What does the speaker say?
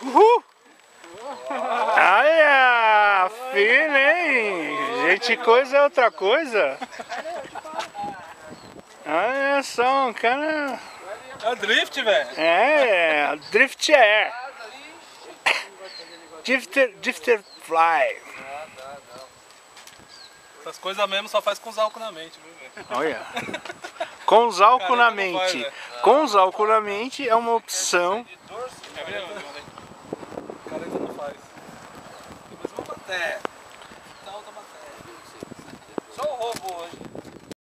Uhul! Olha, firme, hein? Gente, coisa é outra coisa. Olha só, um cara... É drift, velho. É, Drift Air. Drifter Fly. Essas coisas mesmo só faz com os álcool na mente, viu, velho? Olha. Com os álcool na Careta não faz, mente. né? Com os álcool na mente é uma opção. Careta não faz. Mas uma bateria. Só o roubo hoje.